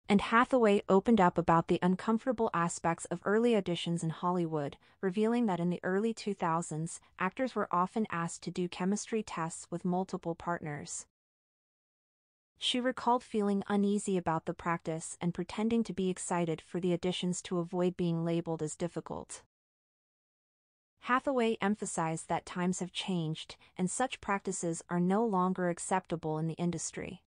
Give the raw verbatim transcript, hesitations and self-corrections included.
And Hathaway opened up about the uncomfortable aspects of early auditions in Hollywood, revealing that in the early two thousands, actors were often asked to do chemistry tests with multiple partners. She recalled feeling uneasy about the practice and pretending to be excited for the auditions to avoid being labeled as difficult. Hathaway emphasized that times have changed, and such practices are no longer acceptable in the industry.